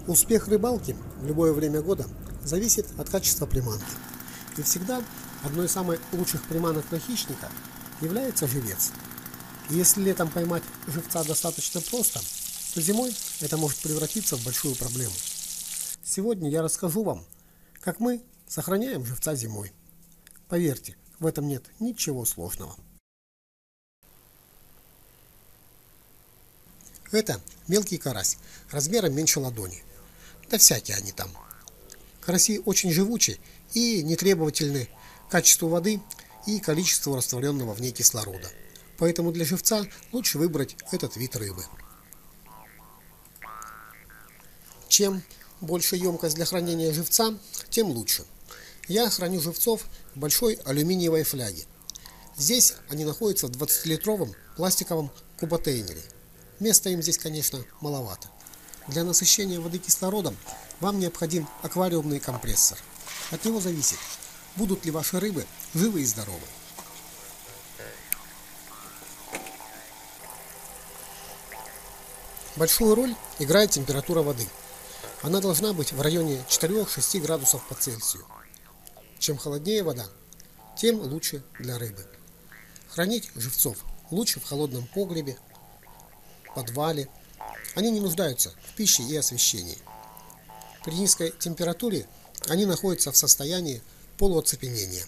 Успех рыбалки в любое время года зависит от качества приманки. И всегда одной из самых лучших приманок на хищника является живец. И если летом поймать живца достаточно просто, то зимой это может превратиться в большую проблему. Сегодня я расскажу вам, как мы сохраняем живца зимой. Поверьте, в этом нет ничего сложного. Это мелкий карась, размером меньше ладони. Да всякие они там. Караси очень живучи и нетребовательны к качеству воды и количеству растворенного в ней кислорода. Поэтому для живца лучше выбрать этот вид рыбы. Чем больше емкость для хранения живца, тем лучше. Я храню живцов в большой алюминиевой фляге. Здесь они находятся в 20-литровом пластиковом куботейнере. Места им здесь, конечно, маловато. Для насыщения воды кислородом вам необходим аквариумный компрессор. От него зависит, будут ли ваши рыбы живы и здоровы. Большую роль играет температура воды. Она должна быть в районе 4-6 градусов по Цельсию. Чем холоднее вода, тем лучше для рыбы. Хранить живцов лучше в холодном погребе, подвале. Они не нуждаются в пище и освещении. При низкой температуре они находятся в состоянии полуоцепенения.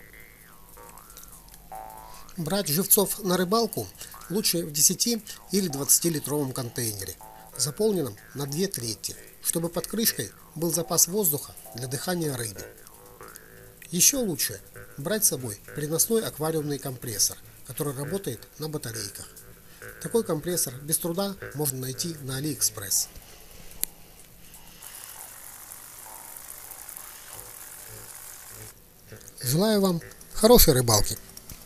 Брать живцов на рыбалку лучше в 10 или 20-литровом контейнере, заполненном на 2/3, чтобы под крышкой был запас воздуха для дыхания рыбы. Еще лучше брать с собой переносной аквариумный компрессор, который работает на батарейках. Такой компрессор без труда можно найти на AliExpress. Желаю вам хорошей рыбалки!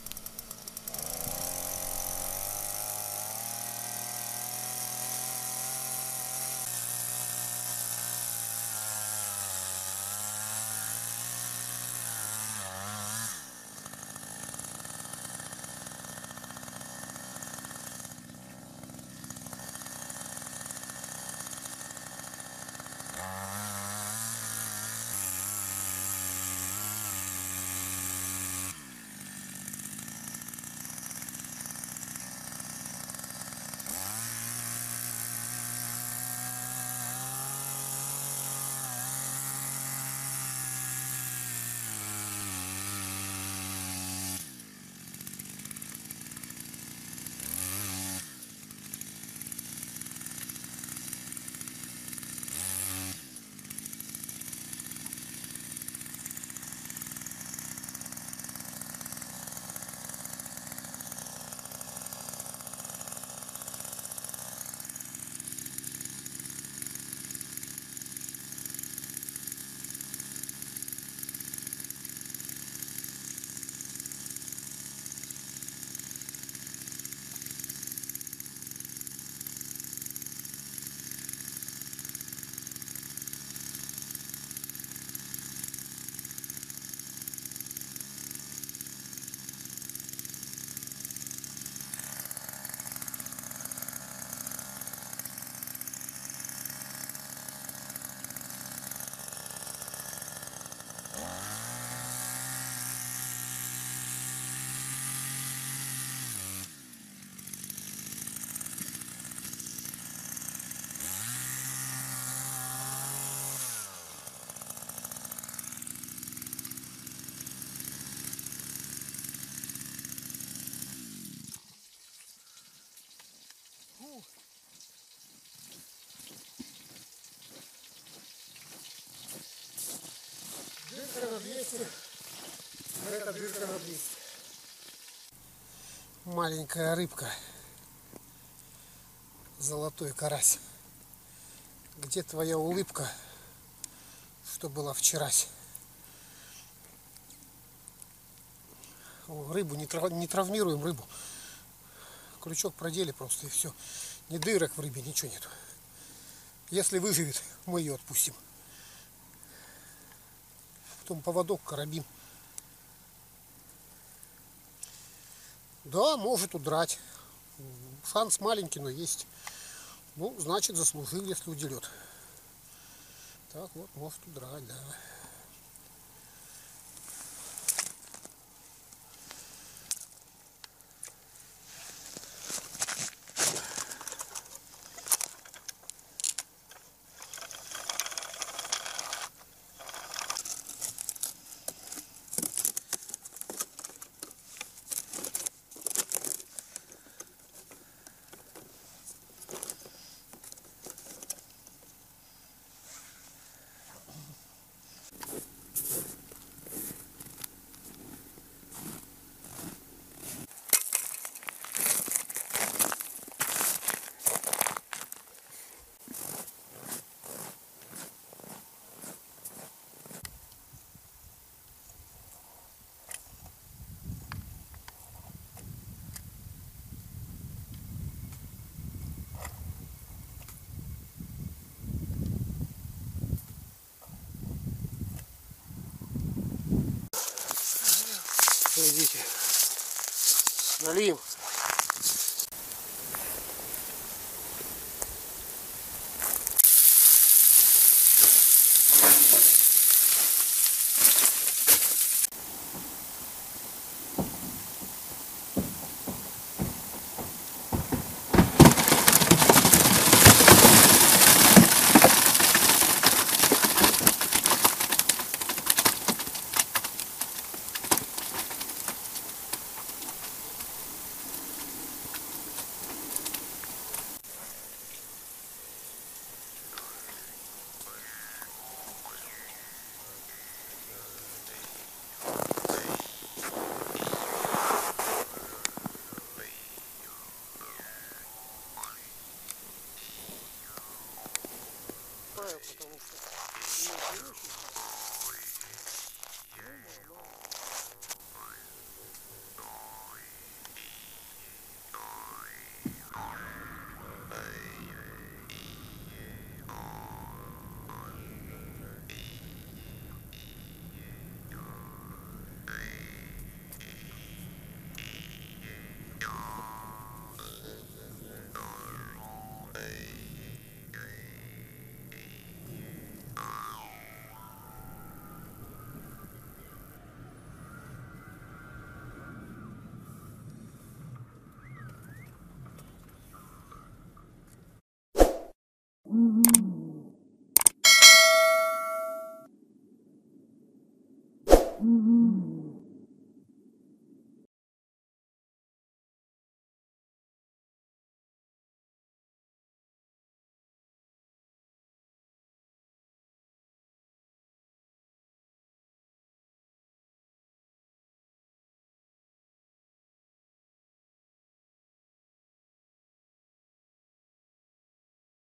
Дырка на 200, это дырка на 200. Маленькая рыбка, золотой карась. Где твоя улыбка, что была вчерась? Рыбу не травмируем рыбу. Крючок продели просто и все. Ни дырок в рыбе, ничего нет. Если выживет, мы ее отпустим. Потом поводок, карабин. Да, может удрать. Шанс маленький, но есть. Ну, значит, заслужил, если удерет. Так вот, может удрать, да. Идите. Налим.